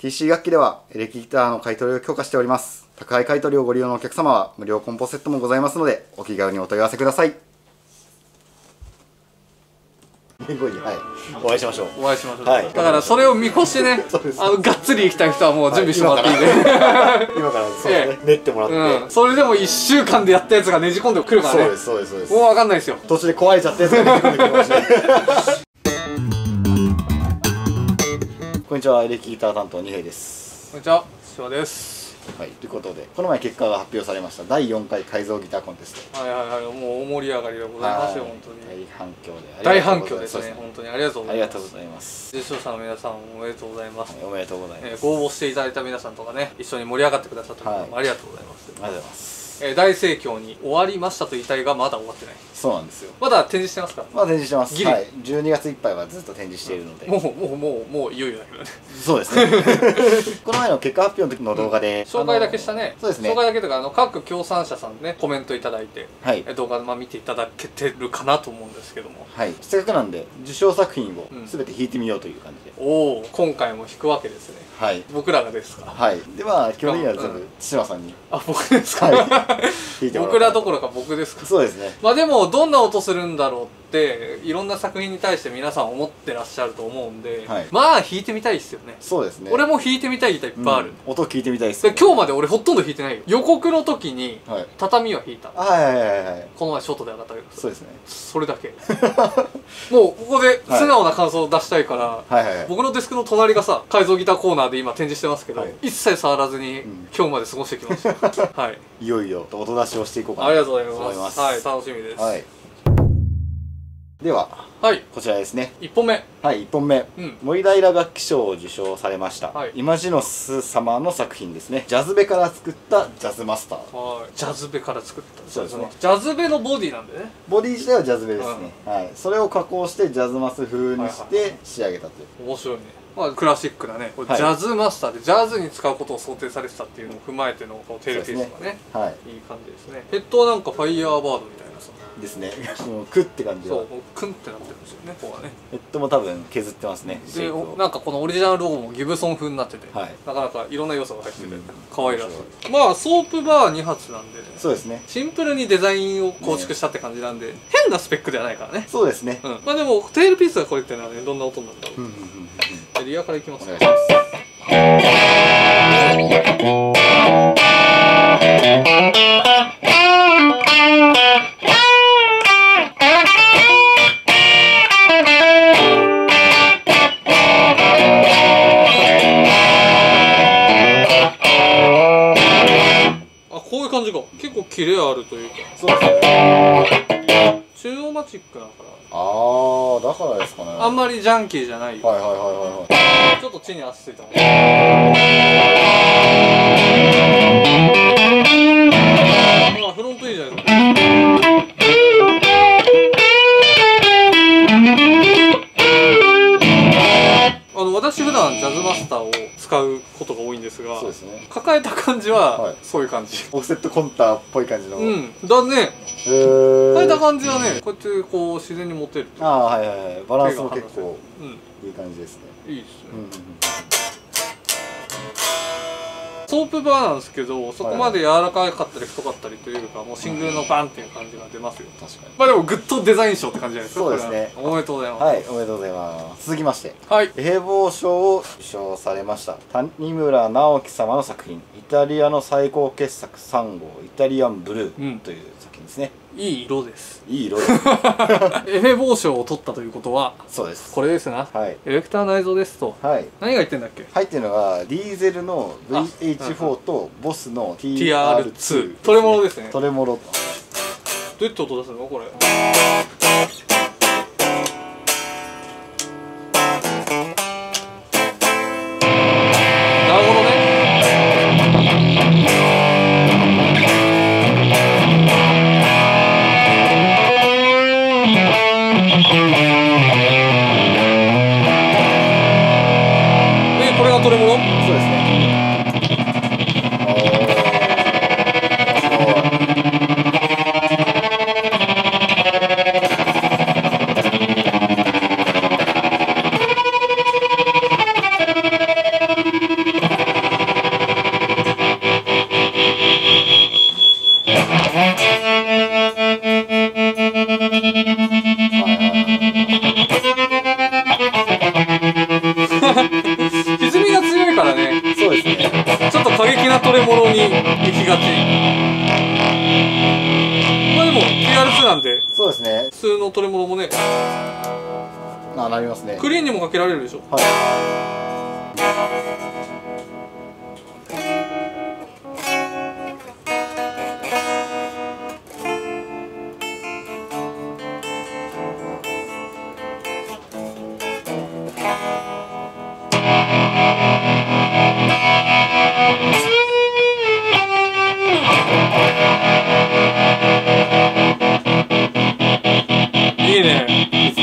TC 楽器ではエレキギターの買い取りを強化しております。宅配買い取りをご利用のお客様は無料コンポセットもございますので、お気軽にお問い合わせください。はい、お会いしましょう。 お会いしましょう。 はい、 だからそれを見越してね、がっつり行きたい人はもう準備してもらっていいんで、 今からそうですね、練ってもらって、 それでも1週間でやったやつがねじ込んでくるからね。 そうです。 もう分かんないですよ。 途中で壊れちゃったやつがねじ込んでくるかもしれない。こんにちは、エレキギター担当二平です。 こんにちは、柴です。 はい、ということで、この前結果が発表されました第4回改造ギターコンテスト。 もう大盛り上がりでございますよ、本当に。 大反響ですね、本当にありがとうございます。 ありがとうございます。 受賞者の皆さんおめでとうございます。 おめでとうございます。 ご応募していただいた皆さんとかね、一緒に盛り上がってくださった方もありがとうございます。 ありがとうございます。 大盛況に終わりましたと言いたいが、まだ終わってない。 そうなんですよ。 まだ展示してますか？ まだ展示してます。 ギリ。 はい、12月いっぱいはずっと展示しているので。もういよいよだけどね。 そうですね。この前の結果発表の時の動画で紹介だけしたね。 そうですね。 紹介だけとか各協賛者さんねコメントいただいて、動画見ていただけてるかなと思うんですけども。 はい。せっかくなんで受賞作品をすべて弾いてみようという感じで。 おお、今回も弾くわけですね。はい。僕らがですか。 はい。では基本的には全部対馬さんに。 あ、僕ですか。僕らどころか僕ですか。 そうですね。 まあでもどんな音するんだろうっていろんな作品に対して皆さん思ってらっしゃると思うんで、まあ弾いてみたいですよね。 そうですね。 俺も弾いてみたいギターいっぱいある。 音聞いてみたいです。 今日まで俺ほとんど弾いてないよ。予告の時に畳は弾いた。この前ショートで上がったけど。そうですね。それだけ。もうここで素直な感想を出したいから、僕のデスクの隣がさ改造ギターコーナーで今展示してますけど、一切触らずに今日まで過ごしてきました。はい。いよいよ音出しをしていこうかな。ありがとうございます。はい、楽しみです。はい。では、こちらですね。1本目。はい、1本目。森平楽器賞を受賞されました。イマジノス様の作品ですね。ジャズベから作ったジャズマスター。ジャズベから作った。そうですね。ジャズベのボディなんでね。ボディ自体はジャズベですね。はい。それを加工してジャズマス風にして仕上げたという。面白いね。まあクラシックなね、ジャズマスターでジャズに使うことを想定されてたっていうのを踏まえてのこのテールピースがね、いい感じですね。ヘッドはなんかファイヤーバードみたいなさですね。クって感じで。そう、クンってなってるんですよね。ここはね。ヘッドも多分削ってますね。で、なんかこのオリジナルロゴもギブソン風になってて、なかなかいろんな要素が入ってて可愛らしい。まあソープバー2発なんで、そうですね。シンプルにデザインを構築したって感じなんで、変なスペックではないからね。そうですね。まあでもテールピースがこれってのはね、どんな音なんだろう。リアからいきます。お願いします。あ、こういう感じか。結構キレあるというか。そうですね。チューオマチックだから。ああ、だからですかね。あんまりジャンキーじゃない。ちょっと地に足ついた。まあフロントいいじゃないですか。私普段ジャズマスターを使うことが多いんですが、抱えた感じはそういう感じ。オフセットコンタっぽい感じの。だね。抱えた感じはね、こうやってこう自然に持てる。ああ、はいはいはい。バランスも結構いい感じですね。いいですね。ソープバーなんですけど、そこまで柔らかかったり太かったりというか、もうシングルのバンっていう感じが出ますよ。確かに。まあでもグッドデザイン賞って感じじゃないですか。そうですね。おめでとうございます。はい、おめでとうございます。続きまして、平凡賞を受賞されました谷村直樹様の作品、イタリアの最高傑作3号イタリアンブルーという作品ですね。いい色です。いい色です。エフェボー賞を取ったということは、そうです。これですな。はい。エレクター内蔵ですと。はい。何が入ってんだっけ？入ってるのがディーゼルの VH4 とボスの TR2。トレモロですね。トレモロ。どうやって音出すのこれ？なるほどね。これがトレモロ？そうですね。 れものに行きがち。まあでも TR2 なんで、 そうですね、 普通のトレモロもね、 なりますね。 クリーンにもかけられるでしょ。はい。いいね。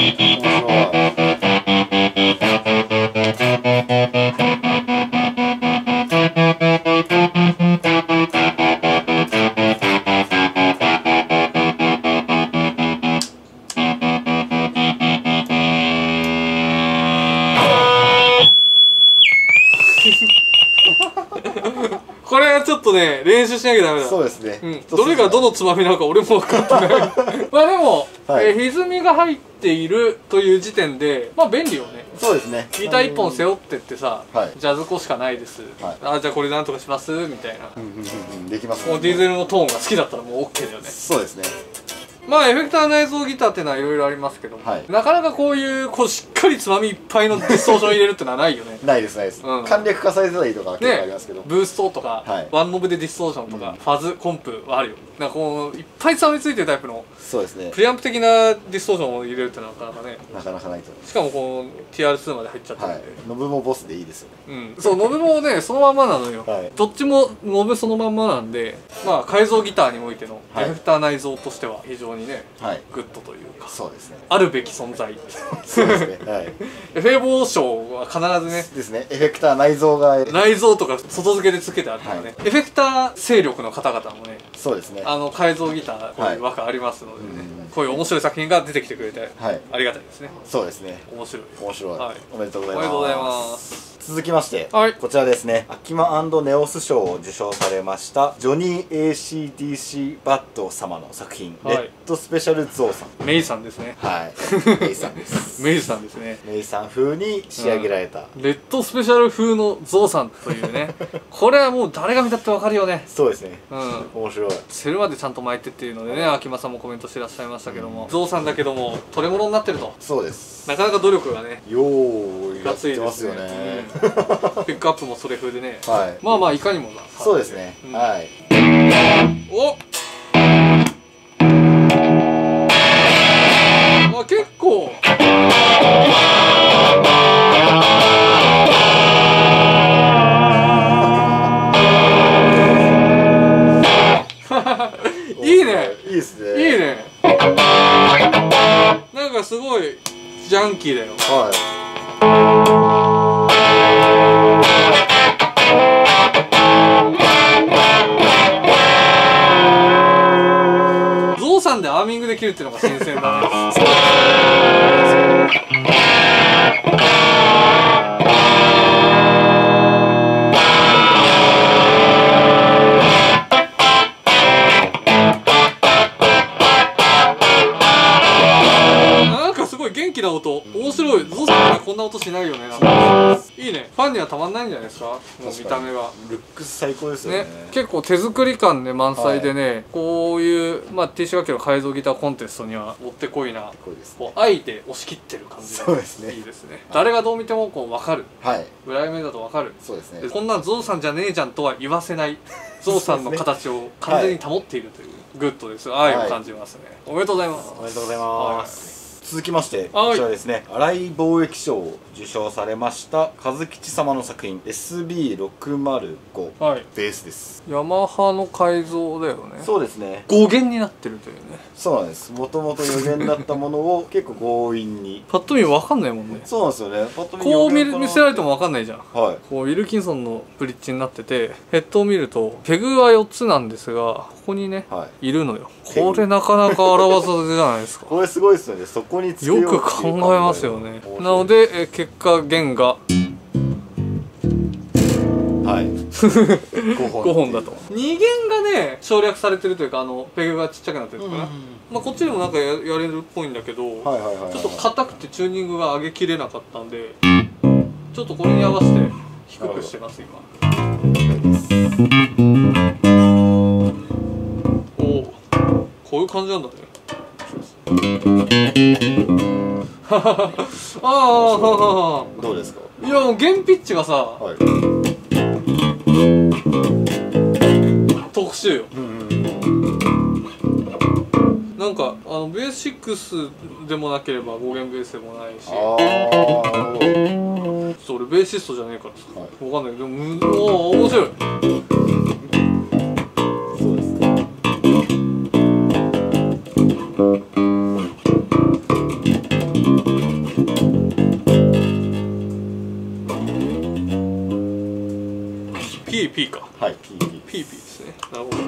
これはちょっとね、練習しなきゃダメだ。そうですね。どれがどのつまみなのか俺も分かってない。まあでも、歪みが入っているという時点で、まあ便利よね。そうですね。ギター1本背負ってってさ、ジャズコしかないです。あ、じゃあこれなんとかしますみたいな。できます。もうディーゼルのトーンが好きだったらもう OK だよね。そうですね。まあエフェクター内蔵ギターっていうのはいろいろありますけども、なかなかこういうしっかりつまみいっぱいのディストーション入れるってのはないよね。ないですないです。簡略化されてたりとかは結構ありますけど、ブーストとかワンノブでディストーションとかファズコンプはあるよ。なんかこういっぱいつまみついてるタイプのプリアンプ的なディストーションを入れるってなかなかね、なかなかないと。しかもこう TR2 まで入っちゃってるんで、ノブもボスでいいですよね。そう、ノブもねそのまんまなのよ。どっちもノブそのまんまなんで、まあ改造ギターにおいてのエフェクター内蔵としては非常にねグッドというか、そうですね、あるべき存在。そうですね。はい。エフェボー賞は必ずねですね、エフェクター内蔵が内蔵とか外付けでつけてあるからね、エフェクター勢力の方々もね、そうですね、改造ギターこういう枠ありますのでね、こういう面白い作品が出てきてくれてありがたいですね。そうですね、面白い面白い。おめでとうございます。おめでとうございます。続きまして、こちらですね、アキマ&ネオス賞を受賞されましたジョニー ACDC バッド様の作品、レッドスペシャルゾウさん。メイさんですね。はい、メイさんです。メイさんですね。メイさん風に仕上げられたレッドスペシャル風のゾウさんというね、これはもう誰が見たってわかるよね。そうですね。面白い。セルまでちゃんと巻いてっていうのでね、秋間さんもコメントしてらっしゃいましたけども、ゾウさんだけどもトレモロになってると。そうです。なかなか努力がね、よーやってますよね。ピックアップもそれ風でね、まあまあいかにもな。そうですね。はい。おっ、あ、結構いいね。いいですね。いいね。なんかすごいジャンキーだよ。はい。ゾウさんでアーミングできるっていうのが新鮮だね。なんかすごい元気な音、面白い。ゾウさんってこんな音しないよね。いいね。ファンにはたまんないんじゃないですか。もう見た目がルックス最高ですよね。結構手作り感で満載でね、こういうまあ T シャケの改造ギターコンテストにはもってこいな、こうあえて押し切ってる感じがいいですね。誰がどう見てもこう分かる。裏目だと分かる。そうですね。こんなんゾウさんじゃねえじゃんとは言わせないゾウさんの形を完全に保っているというグッドです。愛を感じますね。おめでとうございます。おめでとうございます。続きましてこちらですね、新井貿易賞を受賞されました和吉様の作品 SB605、ベースです。ヤマハの改造だよね。そうですね。5弦になってるというね。そうなんです。もともと4弦だったものを結構強引にパッと見分かんないもんね。そうなんですよね。パッと見こう見せられても分かんないじゃん。こうウィルキンソンのブリッジになってて、ヘッドを見るとペグは4つなんですが、ここにね、いるのよ。これなかなか荒技じゃないですか。これすごいですよね。そこによく考えますよね。なので結果弦が5本だと。2弦がね省略されてるというか、ペグがちっちゃくなってるのかな。まあこっちでもなんかやれるっぽいんだけど、ちょっと硬くてチューニングが上げきれなかったんで、ちょっとこれに合わせて低くしてます今。 です。 おお、こういう感じなんだね。ああ、 どうですか。 いや、もう弦ピッチがさ、はい、特殊よ。なんかベーシックスでもなければ5弦ベースでもないし、ちょっと俺ベーシストじゃねえからさ、はい、分かんないけど、おお面白い。 そうですね。 P か。はい、P ですね。なるほど。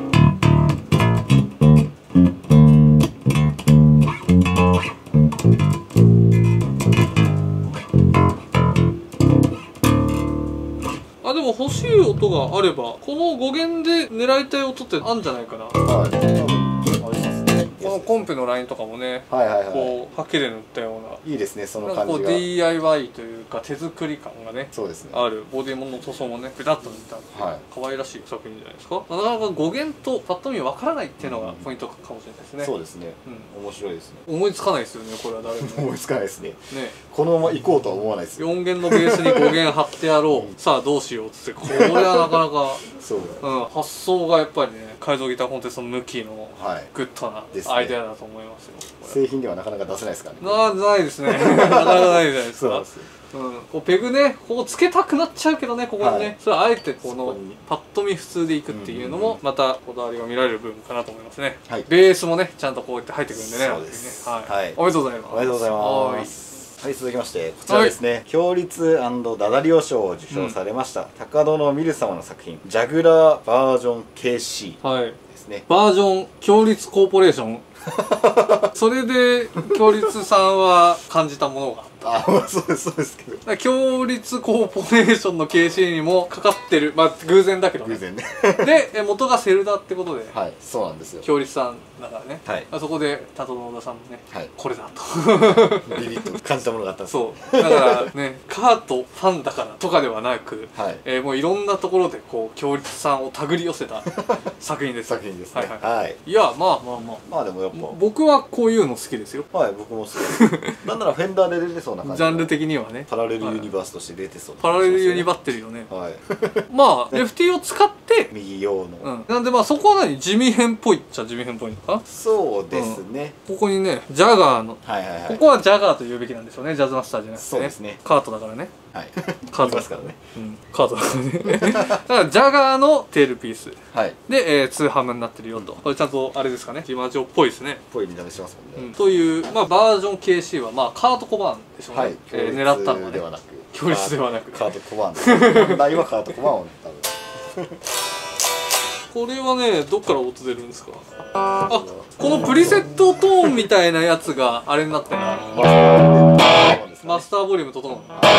でも欲しい音があればこの5弦で狙いたい音ってあるんじゃないかな。はい、ありますね。このコンペのラインとかもね、こうハケで塗ったようないいですね、その感じが。 なんかこう DIY というか手作り感がね、 そうですね、 あるボディモンの塗装もねペタッと塗った可愛らしい作品じゃないですか。なかなか5弦とパッと見分からないっていうのがポイントかもしれないですね。 そうですね、面白いですね。 思いつかないですよね、これは誰も思いつかないですね。このまま行こうとは思わないですよ。 4弦のベースに5弦貼ってやろうさあどうしようっつって、これはなかなかそう、発想がやっぱりね、改造ギターコンテスト向きのグッドなアイデアだと思いますよ。 製品ではなかなか出せないですからね。 ないですね。なかなかないじゃないですか。こうペグね、ここつけたくなっちゃうけどね、ここにね、それはあえてこのパッと見普通でいくっていうのもまたこだわりが見られる部分かなと思いますね。ベースもねちゃんとこうやって入ってくるんでね。そうです。はい。おめでとうございます。 おめでとうございます。はい、続きましてこちらですね、強立&ダダリオ賞を受賞されました高戸のミル様の作品、ジャグラーバージョン KC ですね。 バージョン強立コーポレーションそれで強立さんは感じたものがあ、そうですけど、 強立コーポレーションの KC にもかかってる、まあ偶然だけどね、偶然ねで元がセルダってことで、 はい、そうなんですよ。 強立さんだからね、はい、そこで田戸の小田さんもね、はい、これだとビビッと感じたものがあったんです。 そうだからね、カートファンだからとかではなく、はい、もういろんなところでこう強立さんを手繰り寄せた作品です。 作品ですね。 はい。いや、まあでもやっぱ僕はこういうの好きですよ。 はい、僕も好き。なんならフェンダーで出てそうな感じ。 ジャンル的にはね、 パラレルユニバースとして出てそう。 パラレルユニバってるよね。はい。まあレフティを使って右用の。 なんでまあそこは何地味編っぽいっちゃ地味編っぽいのか。 そうですね。ここにねジャガーの、ここはジャガーと言うべきなんでしょうね。ジャズマスターじゃなくてね。そうですね。カートだからね。はい。カートですからね。カートだからね。だからジャガーのテールピース。はい。で2ハムになってるよと。これちゃんとあれですかね。ジマジョっぽいですね。 ぽい見た目しますもんね。 というまあバージョン KC はまあカートコバーンでしょうね。狙ったのはね。強烈ではなく。 カートコバーン。本来はカートコバーンを多分。 これはね、どっから音出るんですか。あ、このプリセットトーンみたいなやつがあれになってな。マスターボリューム整う。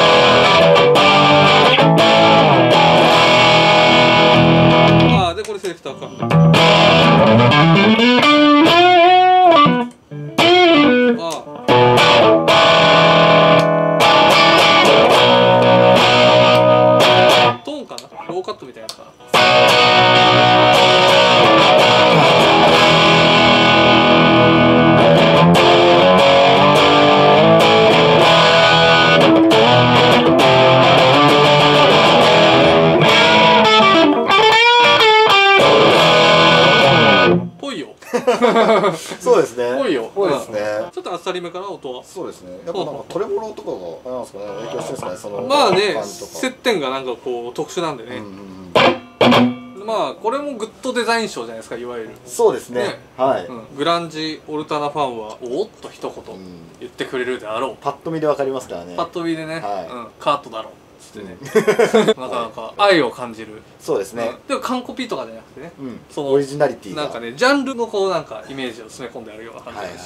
あ、でこれセレクターか。トーンかな、ローカットみたいなやつかな。 そうですね。 ぽいよ。 ぽいですね。 ちょっとあっさりめかな、音は。 そうですね。やっぱなんかトレモロとかがあれなんですかね、影響してるんですかね。そのまあね、接点がなんかこう特殊なんでね。まあこれもグッドデザイン賞じゃないですか、いわゆる。そうですね。はい。グランジオルタナファンはおっと一言言ってくれるであろう。 パッと見でわかりますからね。 パッと見でね、カートだろう。つってね、なかなか愛を感じる。そうですね。でも完コピとかじゃなくてね、そのオリジナリティなんかね、ジャンルのこうなんかイメージを詰め込んであるような感じがして、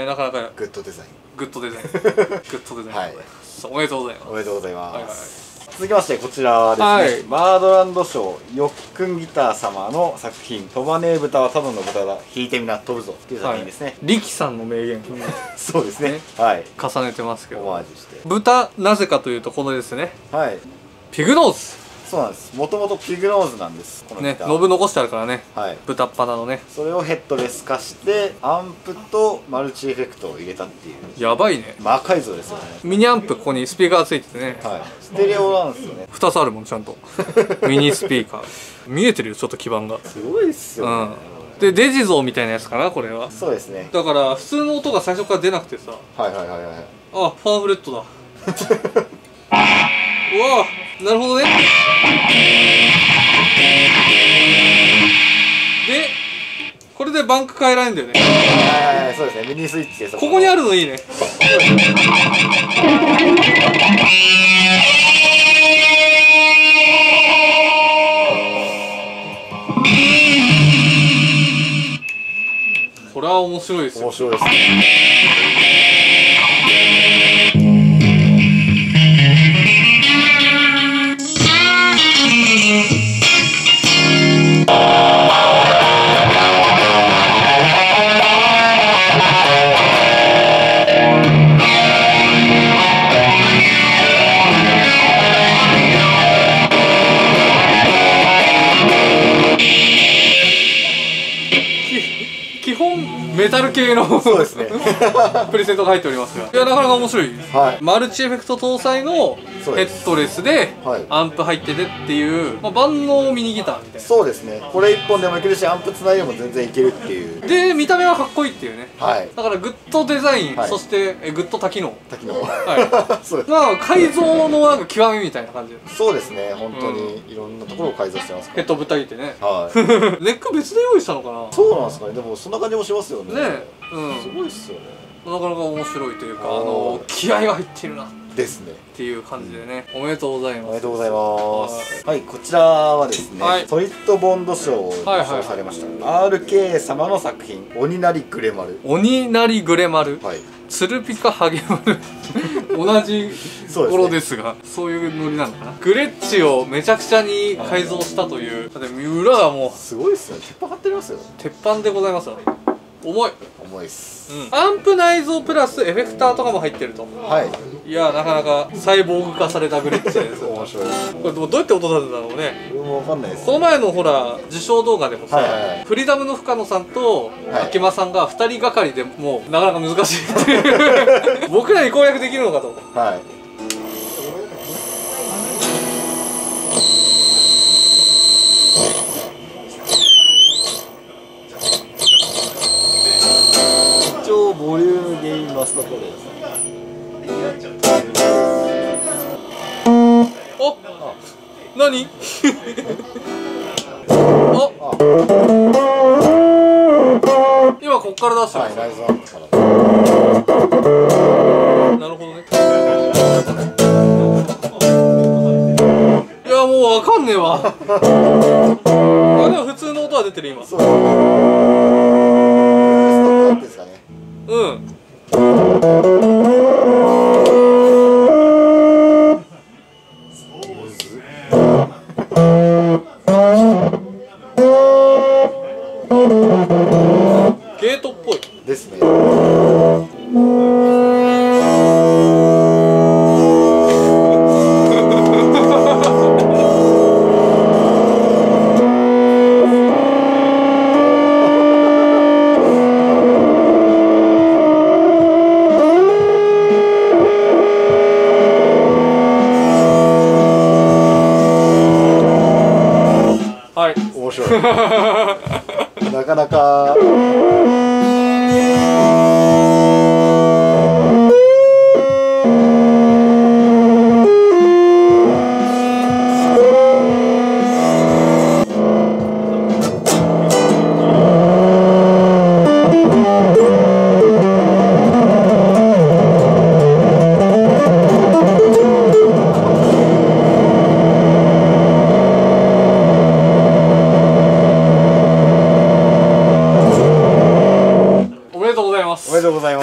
なかなかグッドデザイン、 グッドデザイン、グッドデザイン。おめでとうございます。 おめでとうございます。続きましてこちらはですね、バードランド賞ヨックンギター様の作品「飛ばねえ豚はただの豚だ弾いてみな飛ぶぞ」っていう作品ですね。 力さんの名言そうですね、はい、 重ねてますけど、 オマージュして。 豚なぜかというとこのですね、 はい、 ピグノーズそうなんです。もともとピグノーズなんです、このギター。 ね、ノブ残してあるからね。 はい。 豚っ鼻のね。 それをヘッドレス化してアンプとマルチエフェクトを入れたっていう。 やばいね。 魔改造ですよね。 ミニアンプ、ここにスピーカーついててね。 はい。ステレオなんですよね。 2つあるもん、ちゃんと。ミニスピーカー。見えてるよ、ちょっと基板が。 すごいっすよね。うんでデジゾーみたいなやつかな、これは。 そうですね。 だから普通の音が最初から出なくてさ。 はいはいはいはい。 あ、ファーフレットだ。うわ、なるほどね。でこれでバンク変えられるんだよね。 はい、そうですね。ミニスイッチです。 ここにあるのいいね。これは面白いですよ。 面白いですね。 基本メタル系のそうですねプレセットが入っておりますが、いやなかなか面白い、はい、マルチエフェクト搭載のヘッドレスでアンプ入っててっていう、まあ、万能ミニギターみたいな。 そうですね。これ1本でもいけるしアンプつないでも全然いけるっていう。 で見た目はかっこいいっていうね。 はい。 だからグッドデザイン、 はい、 そしてグッド多機能。 多機能。 はい。 そうです。 まあ改造のなんか極みみたいな感じ。 そうですね。本当にいろんなところを改造してます。 ヘッドぶった切ってね。 はい。 ネック別で用意したのかな。 そうなんですかね。でもそんな感じもしますよね。 ね。うん。 すごいっすよね。 なかなか面白いというか、気合が入ってるなですねっていう感じでね、おめでとうございます。 おめでとうございます。はい、こちらはですね、ソリッドボンド賞を受賞されました RK 様の作品鬼なりグレマル。 鬼なりグレマル、 はい、 ツルピカハゲマル同じ頃ですが、そういうノリなのかな。グレッチをめちゃくちゃに改造したという。だって裏はもうすごいっすよね。鉄板張ってありますよ。 鉄板でございますよ。重い。 重いっす、 アンプ内蔵プラスエフェクターとかも入ってると。 はい。 いやなかなかサイボーグ化されたグレッチです。 面白い。 これどうやって音立てたんだろうね。 これもわかんないです。 この前のほら受賞動画でもさ、フリーダムの深野さんと秋間さんが2人がかりでもうなかなか難しいっていう僕らに攻略できるのかと。はい。 ボリュームゲインマスターコードです。 お、何？今こっから出してます。はい、ライズアンプから。なるほどね。いやもうわかんねえわ。あ、でも普通の音は出てる今。そう。うん。ゲートっぽいですね。面白いなかなかおめでとうござい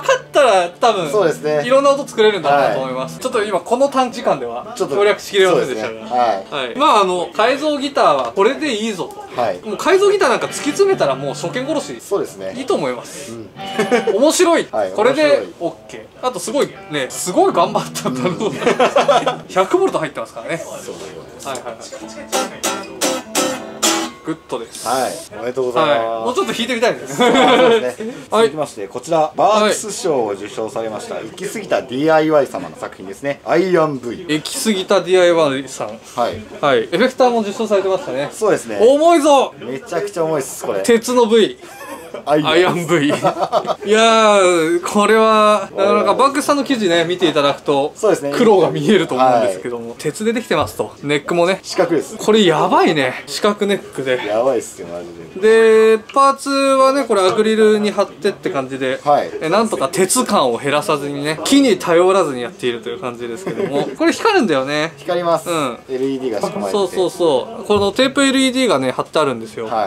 分かったら多分そうですね、 いろんな音作れるんだなと思います。ちょっと今この短時間では省略しきれませんでしたが、はい、まあ改造ギターはこれでいいぞと。はい、もう改造ギターなんか突き詰めたらもう初見殺し、そうですね、いいと思います。面白い、これで OK。あとすごいね、すごい頑張ったんだろう。100ボルト入ってますからね。はいはいはい。グッドです。はい、 おめでとうございます。 もうちょっと弾いてみたいです。 続きまして、こちらバークス賞を受賞されました行き過ぎた DIY 様の作品ですね。アイアン V。 行き過ぎた DIY さん。はいはい。エフェクターも受賞されてましたね。 そうですね。 重いぞ。 めちゃくちゃ重いです。これ鉄の V。アイアン V。いやー、これはなかなかバックスさんの記事ね見ていただくと苦労が見えると思うんですけども、鉄でできてますと。ネックもね四角です。 これやばいね、四角ネックでやばいっすよマジで。 でパーツはねこれアクリルに貼ってって感じで、なんとか鉄感を減らさずにね、木に頼らずにやっているという感じですけども、これ光るんだよね。 光ります。LED が仕込まれて、 そうそうそう、このテープ LED がね貼ってあるんですよ。はい、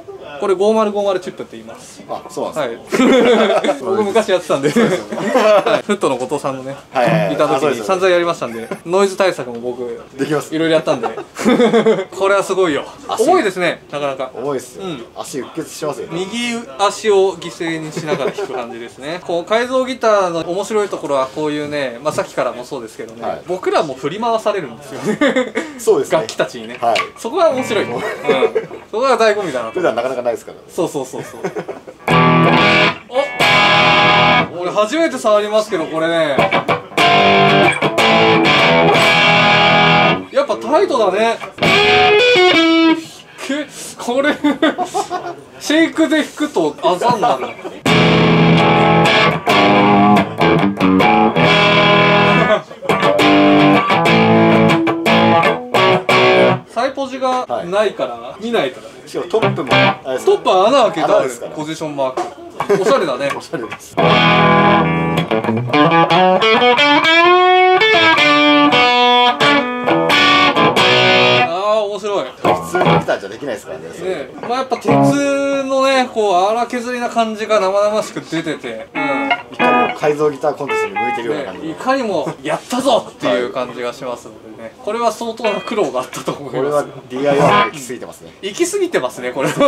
これ5050チップって言います。 あ、そうなんですね。 僕昔やってたんで、フットの後藤さんのねいた時に散々やりましたんで、ノイズ対策も僕できます、いろいろやったんで。これはすごいよ。重いですね、なかなか重いっすよ。足うっ血しますよ。 右足を犠牲にしながら弾く感じですね。こう改造ギターの面白いところはこういうね、まあさっきからもそうですけどね、僕らも振り回されるんですよね。そうですね、楽器たちにね。そこが面白い。そこが醍醐味だなと。普段なかなかないですから。そうそうそうそう。お、俺初めて触りますけど、これねやっぱタイトだね。これシェイクで弾くとあざになる。サイポジがないから見ないからね。 しかもトップもトップは穴開けてあるポジションマーク。おしゃれだね。おしゃれです。面白い。 普通のギターじゃできないですからね。 まあやっぱ鉄のねこう荒削りな感じが生々しく出てて、 いかにも改造ギターコンテストに向いてるような感じ、 いかにもやったぞっていう感じがしますのでね、これは相当な苦労があったと思います。 これは DIY が行き過ぎてますね。 行き過ぎてますねこれ。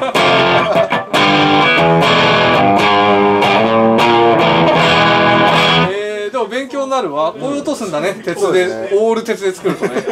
でも勉強になるわ。こういう音すんだね、鉄で、オール鉄で作るとね。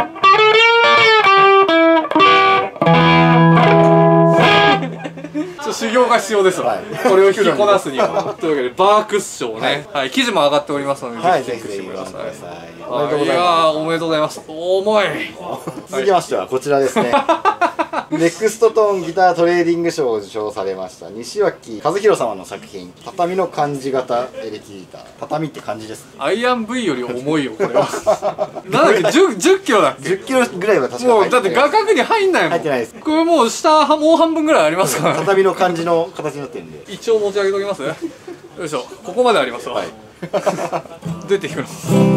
修行が必要ですわ、これを弾きこなすには。というわけでバークス賞ね、記事も上がっておりますので、ぜひチェックしてください。いやおめでとうございます。重い。 続きましてはこちらですね。ネクストトーンギタートレーディング賞を受賞されました西脇和弘様の作品、畳の漢字型エレキギター。畳って漢字ですね。 アイアン V より重いよこれは。なんだっけ、10キロだっけ。 10キロぐらいは確かに。 もうだって画角に入んないもん。 入ってないです。 これもう下もう半分ぐらいありますから。 畳の漢字の形になってるんで。 一応持ち上げておきます。よいしょ、ここまでありますわ。どうやって弾くの。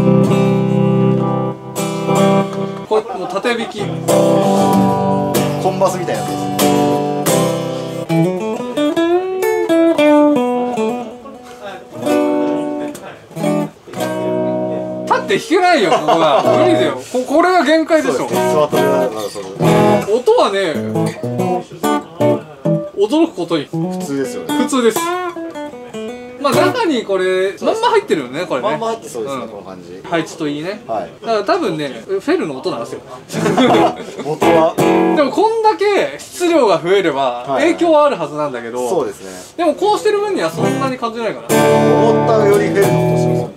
これもう縦弾き。 コンバスみたいなやつです。 立って弾けないよここが。無理だよ。これが限界でしょ。音はね驚くことに普通ですよね。 普通です。まあ中にこれまんま入ってるよね、これね。 まんま入ってそうですね、この感じ。 配置といいね。だから多分ねフェルの音なんですよ。 元は。 でもこんだけ質量が増えれば影響はあるはずなんだけど、 そうですね。 でもこうしてる分にはそんなに感じないから。 思ったよりフェルの音します。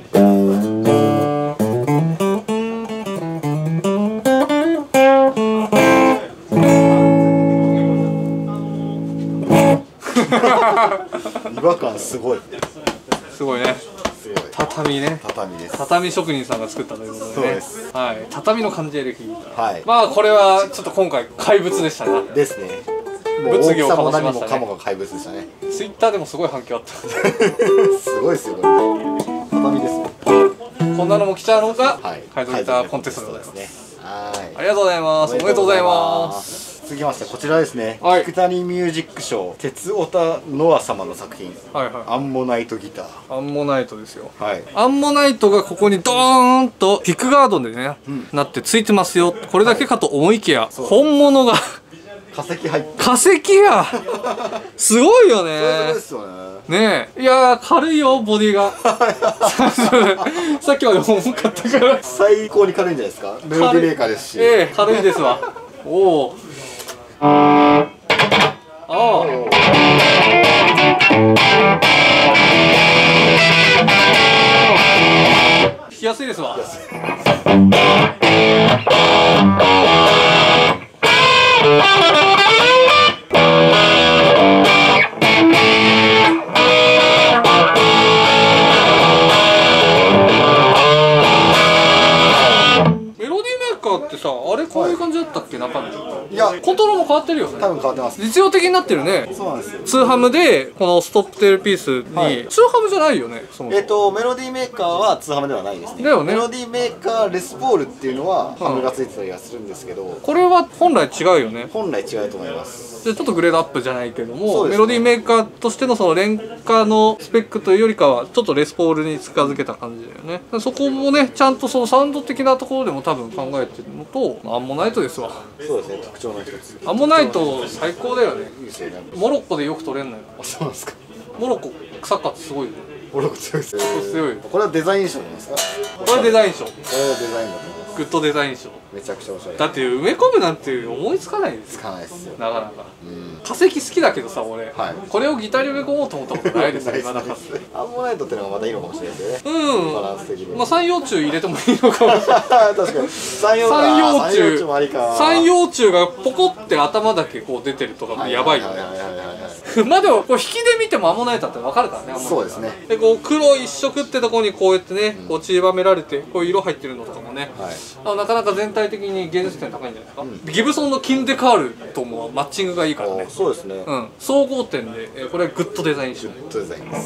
違和感すごい。 すごいね。畳ね。 畳です。 畳職人さんが作ったということでね。はい。畳の感じエレキギター。はい。まあこれはちょっと今回怪物でしたね。 ですね。 物議を醸しましたね。 カモが怪物でしたね。 ツイッターでもすごい反響あった。 すごいですよこれ。畳ですね。 こんなのも来ちゃうのが改造ギターコンテストでございます。はい。ありがとうございます。おめでとうございます。 続きましてこちらですね、 はい、 菊谷ミュージックショー鉄オタノア様の作品、はいはい、アンモナイトギター。 アンモナイトですよ。はい、アンモナイトがここにドーンとピックガードでね、なってついてますよ。これだけかと思いきや、本物が化石入って、 化石やすごいよね。 そうですよね。 ねえ、いやー軽いよボディがさっきまで重かったから最高に軽いんじゃないですか。メロディーメーカーですし、 軽いですわ。おお、ああ、弾きやすいですわ。ってさ、あれこういう感じだったっけ、中身。いや、コントロールも変わってるよね。 多分変わってます。 実用的になってるね。そうなんですよ。ツーハムでこのストップテールピースに、ツーハムじゃないよね。そもそもメロディーメーカーはツーハムではないですね。 だよね。 メロディーメーカーレスポールっていうのはハムがついてたりはするんですけど、 これは本来違うよね。 本来違うと思います。 でちょっとグレードアップじゃないけども、メロディーメーカーとしてのその廉価のスペックというよりかはちょっとレスポールに近づけた感じだよね。そこもね、ちゃんとそのサウンド的なところでも多分考えてるのと、アンモナイトですわ。 そうですね、特徴の一つ。 アンモナイト最高だよね。 いいですよね。 モロッコでよく取れんのよ。 あ、そうなんですか。 モロッコサッカーってすごいよね。 モロッコ強いですよ。 強い。 これはデザイン賞なんですか。 これデザイン賞。 これはデザインだと思います。 グッドデザイン賞。 めちゃくちゃおしゃれ。 だって埋め込むなんて思いつかないですよ。 つかないですよ。 なかなか。化石好きだけどさ、俺、これをギターに埋め込もうと思ったことないですよ。今だから。 アンモナイトってのがまたいいのかもしれないですよね。バランス的に。 まあ三葉虫入れてもいいのかもしれない。 確かに。三葉虫もありか。 三葉虫がポコって頭だけこう出てるとかやばいよね。まあでもこう引きで見てもアンモナイトって分かるからね。 そうですね。 でこう黒一色ってとこにこうやってね、こう散りばめられてこういう色入ってるのとかもね、なかなか全体的に芸術点高いんじゃないですか。ギブソンのキンデカールともマッチングがいいからね。 そうですね。 総合点でこれはグッドデザイン賞。 グッドデザインです。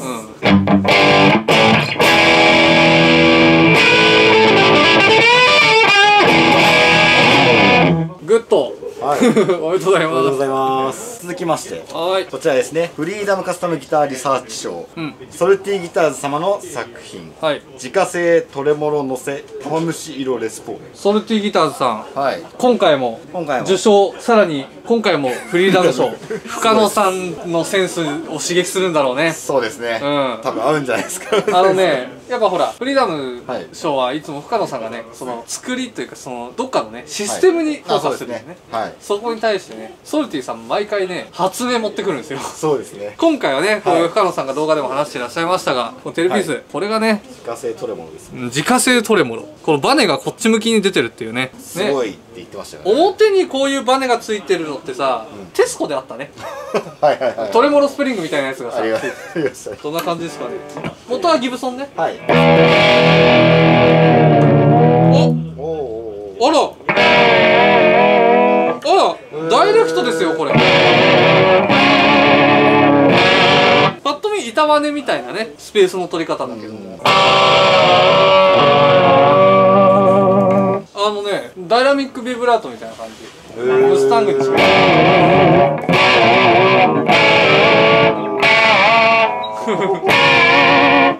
グッド。はい、おめでとうございます。ありがとうございます。続きまして、こちらですね、フリーダムカスタムギターリサーチ賞、ソルティギターズ様の作品、自家製トレモロのせ玉虫色レスポール。 ソルティギターズさん、今回も受賞、さらに今回もフリーダム賞、深野さんのセンスを刺激するんだろうね。 そうですね、多分合うんじゃないですか。 やっぱほらフリーダム賞はいつも深野さんがね、その作りというかそのどっかのねシステムにフォーカスするんですね。そこに対してね、ソルティさん毎回ね発明持ってくるんですよ。 そうですね。 今回はね、こういう深野さんが動画でも話していらっしゃいましたが、このテレピース、これがね自家製トレモロです。 自家製トレモロ。このバネがこっち向きに出てるっていうね。 すごいって言ってましたよね。 表にこういうバネがついてるのってさ、テスコであったね。トレモロスプリングみたいなやつがさ、どんな感じですかね。元はギブソンね。はい。あらダイレクトですよこれ。パッと見板バネみたいなねスペースの取り方だけど、ダイナミックビブラートみたいな感じ。ムスタングにします。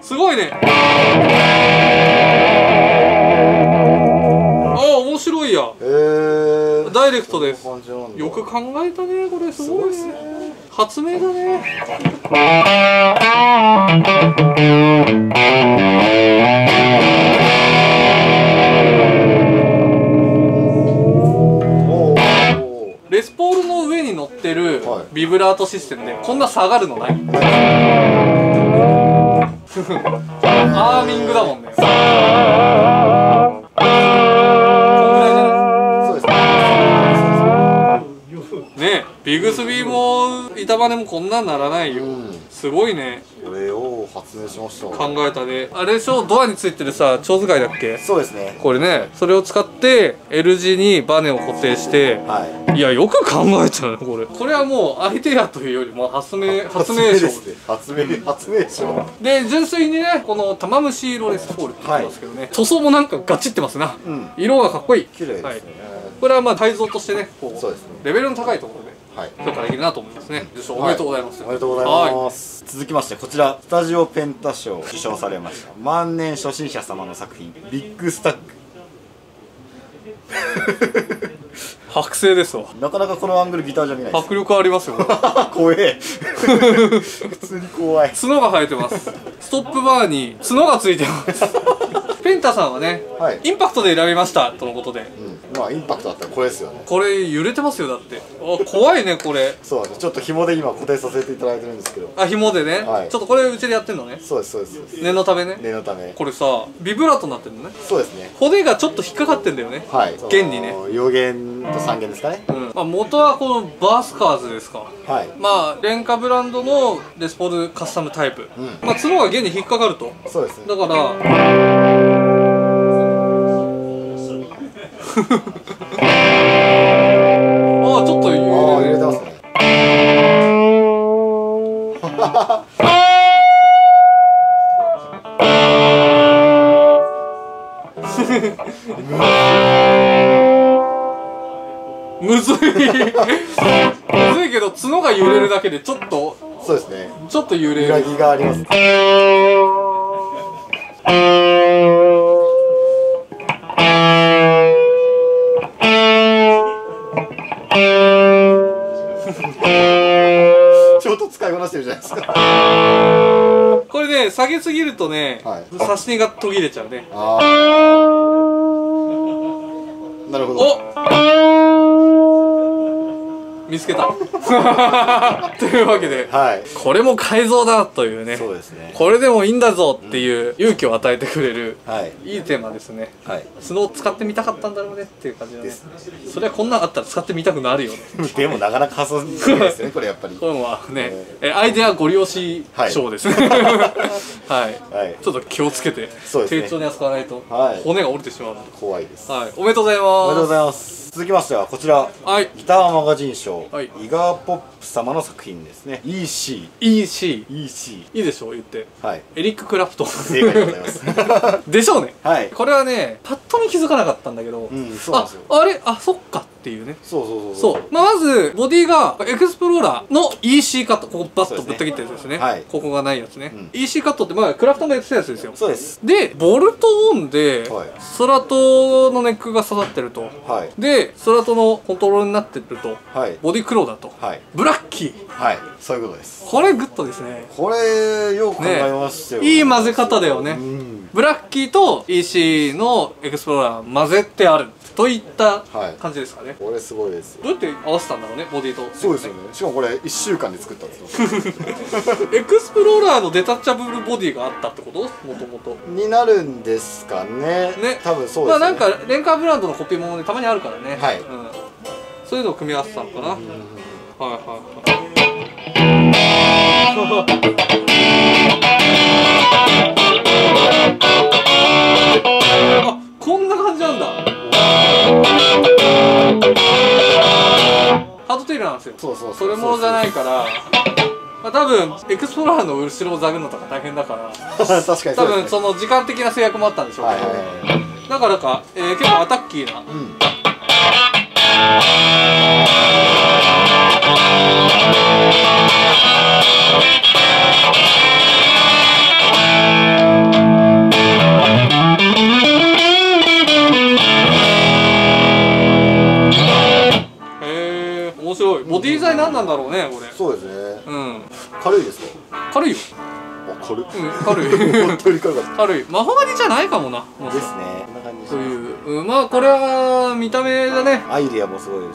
すごいね。面白いや。ダイレクトです。よく考えたね、これすごいね。発明だね。レスポールの上に乗ってるビブラートシステムでこんな下がるのない。アーミングだもんね。ね、ビグスビーも板バネもこんなんならないよ。すごいね。 これを発明しました。 考えたね。あれでしょ、ドアについてるさ、蝶使いだっけ。 そうですね。 これね、それを使って L 字にバネを固定して、はい、いやよく考えたねこれ。これはもうアイデアというよりも発明賞。発明賞で、純粋にね、この玉虫ロレスフォールって言ってますけどね、塗装もなんかガチってますな。色がかっこいい。 綺麗ですね。 これはまあ改造としてね、こうレベルの高いところで評価できるなと思いますね。受賞おめでとうございます。 おめでとうございます。続きましてこちら、スタジオペンタ賞受賞されました万年初心者様の作品、ビッグスタック。 剥製ですわ。 なかなかこのアングルギターじゃ見ないです。 迫力ありますよ。 怖え。普通に怖い。 角が生えてます。ストップバーに角がついてます。ペンタさんはね、はい、インパクトで選びましたとのことで、 まあインパクトだったらこれですよね。 これ揺れてますよ。だって怖いねこれ。 そうちょっと紐で今固定させていただいてるんですけど。 あ、紐でね、はい、ちょっとこれうちでやってんのね。 そうですそうです。 念のためね。 念のため。 これさビブラートになってるのね。 そうですね。 骨がちょっと引っかかってんだよね。はい、弦にね。 4弦と3弦ですかね。 まあ元はこのバースカーズですか。はい。まあ廉価ブランドのレスポールカスタムタイプ。まあ角が弦に引っかかると。そうですね。だからああ、ちょっと揺れてますね。むずい。むずいけど角が揺れるだけでちょっと。そうですね。ちょっと揺れる。揺らぎがあります。使いこなしてるじゃないですか。これね、下げすぎるとね、差し根が途切れちゃうね。ああ、なるほど。見つけた。というわけで、はい、これも改造だというね。そうですね。これでもいいんだぞっていう勇気を与えてくれる、いいテーマですね。はい、角を使ってみたかったんだろうねっていう感じだね。それはこんなんあったら使ってみたくなるよね。でもなかなか発想にくいですねこれやっぱり。これはね、アイデアご利用し賞ですね。はい。ちょっと気をつけて丁重に扱わないと骨が折れてしまうので怖いです。はい。おめでとうございます。おめでとうございます。続きましてはこちら、ギターマガジン賞、イガーポップ様の作品ですね。 EC いいでしょう言って。はい。エリック・クラプトン。正解でございます。でしょうね。はい。これはねパッと見気づかなかったんだけど、あれ、あ、そっかっていうね。そう。まずボディがエクスプローラーの EC カット、ここバッとぶった切ったやつですね。ここがないやつね。EC カットってまあクラプトンがやってたやつですよ。そうです。でボルトオンでストラトのネックが刺さってると。でストラトのコントロールになってると、ボディクローだと、ブラッキー、そういうことです。これグッドですね。これよく考えましたよ。いい混ぜ方だよね。ブラッキーと EC のエクスプローラー混ぜてあるといった感じですかね。これすごいです。どうやって合わせたんだろうね、ボディと。そうですよね。しかもこれ1週間で作ったんですよ。エクスプローラーのデタッチャブルボディがあったってこと？もともとになるんですかね。多分そうですね。まあなんかレンカーブランドのコピーもねたまにあるからね。はい。そういうのを組み合わせたのかな。はいはいはい。あ、こんな感じなんだ。ハードテールなんですよ。それものじゃないから、まあ、多分エクスプローラーの後ろをザグるのとか大変だから確かに多分その時間的な制約もあったんでしょうけど、だからか、結構アタッキーな、面白い。ボディ材何なんだろうねこれ。そうですね。軽いですか？軽いよ。軽い。軽い。本当に軽かった。軽い。マホガニじゃないかもな。ですね。こんな感じ。そういう、まあこれは見た目だね。アイデアもすごいですし。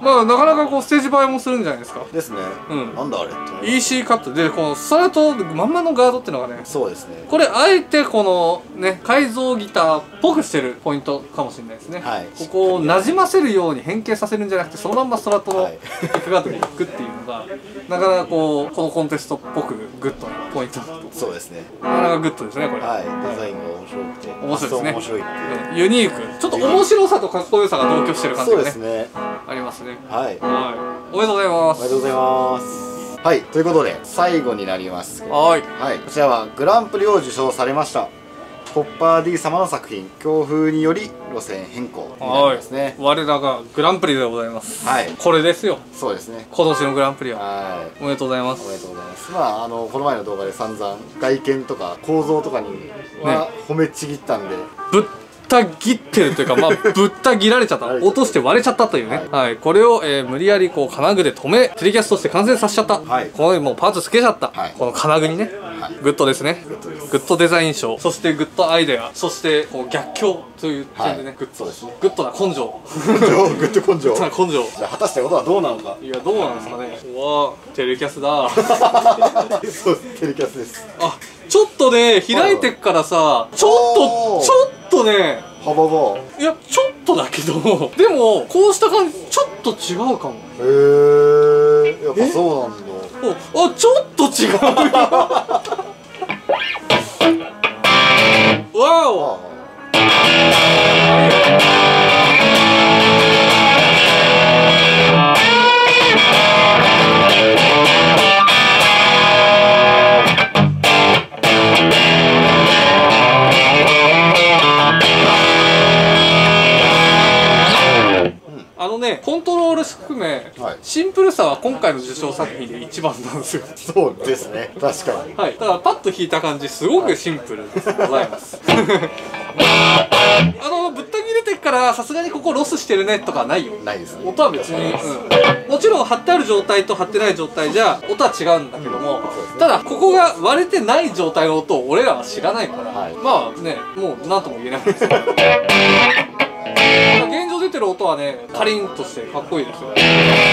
まあなかなかこうステージ映えもするんじゃないですか。 ですね。なんだあれって EC カットでこのストラトまんまのガードっていうのがね、 そうですね、 これあえてこのね改造ギターっぽくしてるポイントかもしれないですね。ここをなじませるように変形させるんじゃなくて、そのまんまストラトのキックガードに行くっていうのがなかなかこうこのコンテストっぽくグッドなポイントだと。 そうですね、 なかなかグッドですねこれ。 デザインが面白くて面白いですね。 面白いっていう、 ユニーク、ちょっと面白さとかっこよさが同居してる感じがねありますね。 はい、 おめでとうございます。 おめでとうございます。はい、ということで最後になりますけど、 はい、 こちらはグランプリを受賞されましたコッパー D 様の作品「強風により路線変更」になりますね。 我らがグランプリでございます。これですよ。 そうですね、 今年のグランプリは。おめでとうございます。 おめでとうございます。まあこの前の動画で散々外見とか構造とかには褒めちぎったんで、 ぶった切ってるというか、まあぶった切られちゃった落として割れちゃったというね。これを無理やりこう金具で止めプリキャスとして完成させちゃった。このもうパーツつけちゃった。この金具にね、グッドですね。グッドデザイン賞、そしてグッドアイデア、そしてこう逆境という点でね、グッドな根性、 グッド根性、 じゃあ果たしてことはどうなのか。 いや、どうなんですかね。うわー、テレキャスだ。 そう、テレキャスです。 あ、ちょっとね開いてっからさ、ちょっとね幅が、いやちょっとだけどでもこうした感じちょっと違うかも。 へえ、やっぱそうなんだ。 あ、ちょっと違う。わお。コントロール含め、シンプルさは今回の受賞作品で一番なんですよ。 そうですね、確かに。 だからパッと弾いた感じすごくシンプルでございます。ぶった切れてからさすがにここロスしてるねとかないよ。 ないですね。 音は別に、もちろん貼ってある状態と貼ってない状態じゃ音は違うんだけども、ただここが割れてない状態の音を俺らは知らないから、まあね、もう何とも言えないんですよ。現状出てる音はね、カリンとしてかっこいいですよ。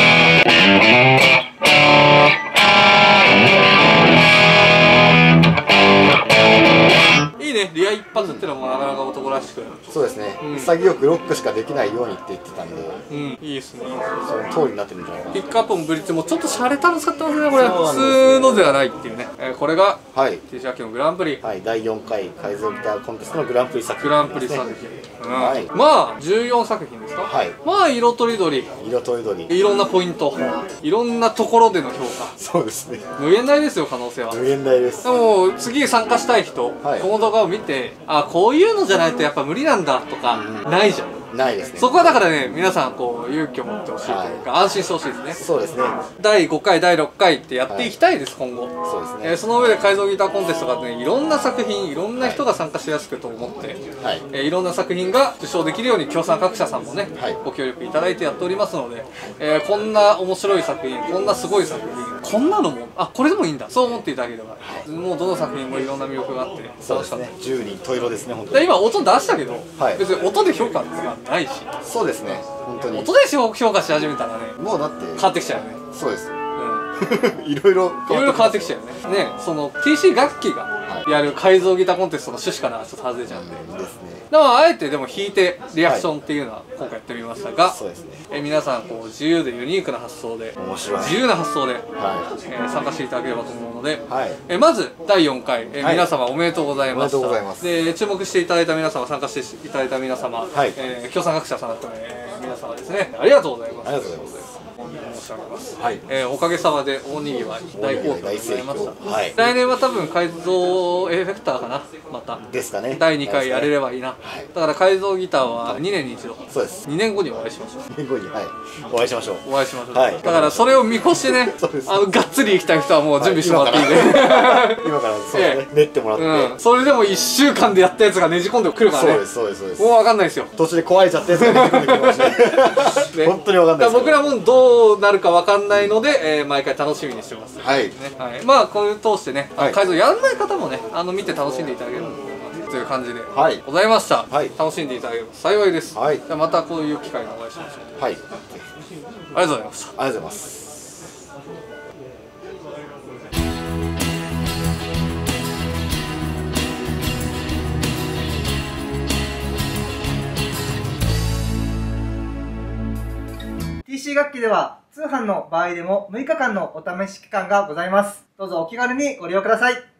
いいね、リア一発ってのもなかなか男らしく。 そうですね、潔くロックしかできないようにって言ってたんで、 いいですね。 その通りになってるんじゃないかな。 ピックアップもブリッジもちょっと洒落たの使ってますね、これ。普通のではないっていうね。これが T シャキのグランプリ、 第4回改造ギターコンテストのグランプリ作品。 グランプリ作品、まあ14作品ですか。まあ色とりどり、いろんなポイント、いろんなところでの評価。 そうですね、 無限大ですよ、可能性は。 無限大です。 でも次参加したい人、この動画を見て、あ、こういうのじゃないとやっぱ無理なんだとかないじゃん。 ないですね。 そこはだからね、皆さんこう勇気を持ってほしいというか、安心してほしいですね。 そうですね。 第5回第6回ってやっていきたいです、今後。 そうですね。 その上で改造ギターコンテストがね、いろんな作品、いろんな人が参加しやすくと思って、いろんな作品が受賞できるように協賛各社さんもね、ご協力いただいてやっておりますので、こんな面白い作品、こんなすごい作品、こんなのも、あ、これでもいいんだ、そう思っていただければ、もうどの作品もいろんな魅力があって楽しかった。 十人十色ですね、本当に。 今音出したけど、別に音で評価がないし。 そうですね、本当に。 音で評価し始めたらね、 もうだって変わってきちゃうよね。 そうです。いろいろ変わってきちゃうよね。その TC 楽器がやる改造ギターコンテストの趣旨からちょっと外れちゃうんで。ですね。でもあえてでも弾いてリアクションっていうのは今回やってみましたが、皆さんこう自由でユニークな発想で、自由な発想で参加していただければと思うので、まず第4回皆様おめでとうございました。で注目していただいた皆様、参加していただいた皆様、協賛各社さんだった皆様ですね、ありがとうございます。ありがとうございます。申し上げます。おかげさまで大にぎわい、大好評でございました。来年は多分改造エフェクターかな、またですかね。第2回やれればいいな。だから改造ギターは2年に一度。そうです。2年後にお会いしましょう。2年後にお会いしましょう。お会いしましょう。だからそれを見越してね、がっつり行きたい人はもう準備してもらっていいんで。今からそうね、練ってもらって。それでも1週間でやったやつがねじ込んでくるからね。そうですそうですそうです。もう分かんないですよ。途中で壊れちゃったやつがねじ込んでくるかもしれない。本当に分かんないです。僕らもどうなるか分かんないので、毎回楽しみにしてます。はい。まあこれを通してね、改造やらない方もね、見て楽しんでいただければと思います。 という感じでございました。 はい、 楽しんでいただければ幸いです。はい、じゃあまたこういう機会にお会いしましょう。はい、ありがとうございました。 ありがとうございます。 TC 楽器では通販の場合でも6日間のお試し期間がございます。どうぞお気軽にご利用ください。